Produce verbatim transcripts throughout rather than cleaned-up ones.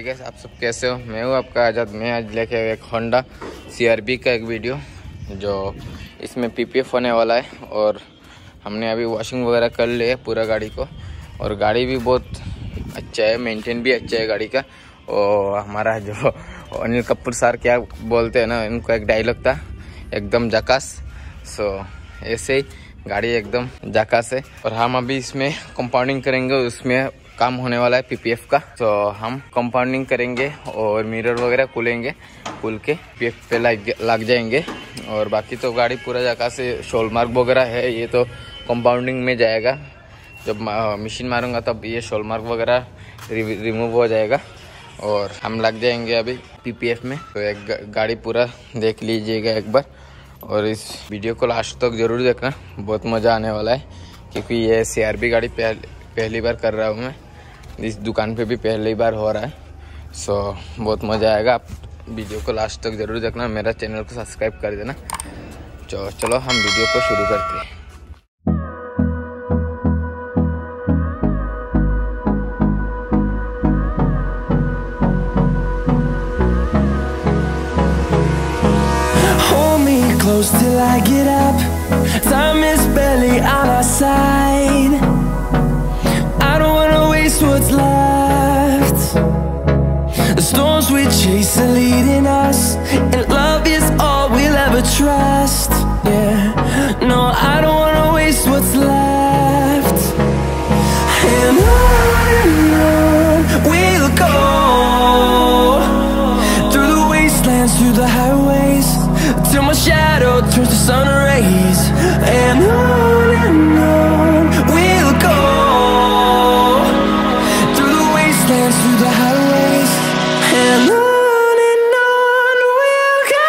Guys, आप सब कैसे हो? मैं हूँ आपका आज़ाद। मैं आज लेके आया एक होंडा सी आर वी का एक वीडियो, जो इसमें पी पी एफ होने वाला है। और हमने अभी वॉशिंग वगैरह कर लिया पूरा गाड़ी को, और गाड़ी भी बहुत अच्छा है, मेंटेन भी अच्छा है गाड़ी का। और हमारा जो अनिल कपूर सर क्या बोलते हैं ना, इनका एक डायलॉग था, एकदम जकास। सो ऐसे ही गाड़ी एकदम जकास है। और हम अभी इसमें कंपाउंडिंग करेंगे, उसमें काम होने वाला है पी पी एफ का। तो हम कंपाउंडिंग करेंगे और मिरर वगैरह खुलेंगे, खुल के पी एफ पे लग लग जाएंगे। और बाकी तो गाड़ी पूरा जगह से शोल मार्क वगैरह है, ये तो कंपाउंडिंग में जाएगा। जब मशीन मारूंगा तब ये शोल मार्क वगैरह रिमूव हो जाएगा और हम लग जाएंगे अभी पी पी एफ में। तो एक गाड़ी पूरा देख लीजिएगा एक बार, और इस वीडियो को लास्ट तक जरूर देखना, बहुत मज़ा आने वाला है। क्योंकि ये सी आर वी गाड़ी पहले पहली बार कर रहा हूँ मैं, इस दुकान पे भी पहली बार हो रहा है। सो बहुत मज़ा आएगा। आप वीडियो को लास्ट तक ज़रूर देखना, मेरा चैनल को सब्सक्राइब कर देना। तो चलो हम वीडियो को शुरू करते हैं। Close till I get up, time is barely on our side. I don't wanna waste what's left. The storms we chase are leading us, and love is all we'll ever trust. Yeah, no, I don't wanna waste what's left. And on and on we'll go, through the wastelands, through the highways, till my shadow turns to sun rays. And on and on we'll go, through the wastelands, through the highways. And on and on we'll go.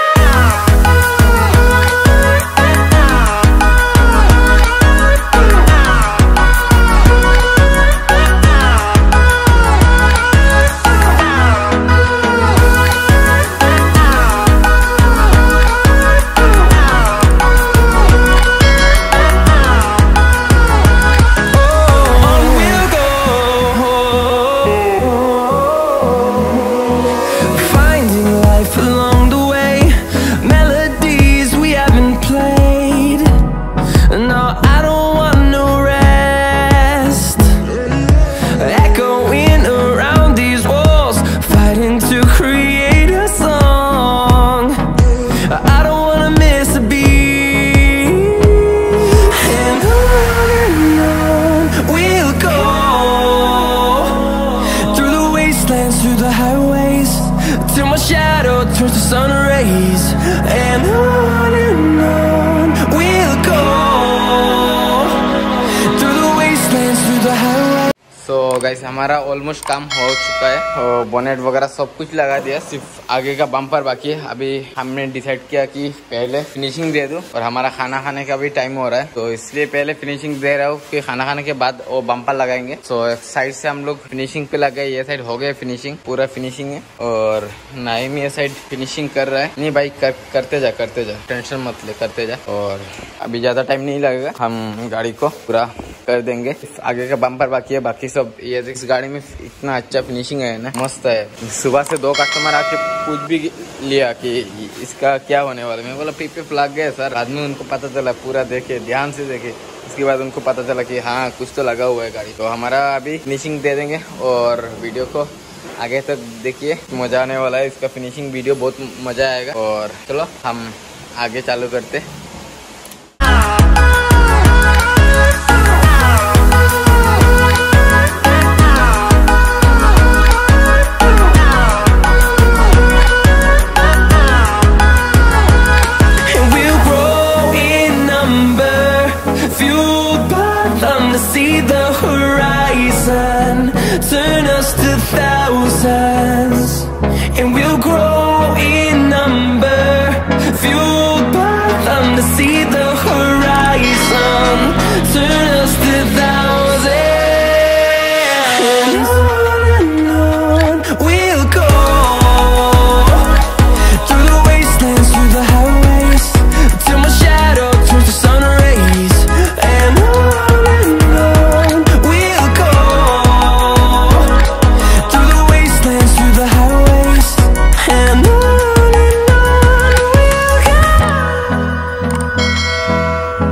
Through the highways, till my shadow turns to sun rays. And on and on we'll go, through the wastelands, through the highways. So guys, हमारा almost काम हो चुका है, और bonnet वगैरह सब कुछ लगा दिया, सिर्फ आगे का बम्पर बाकी है। अभी हमने डिसाइड किया कि पहले फिनिशिंग दे दूं, और हमारा खाना खाने का भी टाइम हो रहा है, तो इसलिए पहले फिनिशिंग दे रहा हूँ कि खाना खाने के बाद वो बम्पर लगाएंगे। सो एक साइड से हम लोग फिनिशिंग पे लग गए, ये साइड हो गया फिनिशिंग, पूरा फिनिशिंग है। और नाइम ये साइड फिनिशिंग कर रहा है। नहीं भाई, कर, करते जा करते जा, टेंशन मत ले, करते जा। और अभी ज्यादा टाइम नहीं लगेगा, हम गाड़ी को पूरा कर देंगे। आगे का बम्पर बाकी है, बाकी सब। ये इस गाड़ी में इतना अच्छा फिनिशिंग है ना, मस्त है। सुबह से दो कस्टमर आके पूछ भी लिया कि इसका क्या होने वाला है। मैं बोला पी पी एफ लग गया सर। आदमी उनको पता चला, पूरा देखे, ध्यान से देखे, इसके बाद उनको पता चला कि हाँ कुछ तो लगा हुआ है गाड़ी। तो हमारा अभी फिनिशिंग दे देंगे, और वीडियो को आगे तक देखिए, मजा आने वाला है। इसका फिनिशिंग वीडियो बहुत मजा आएगा। और चलो हम आगे चालू करते। See the horizon turn us to thousands, and we'll grow in number, fueled by them to see the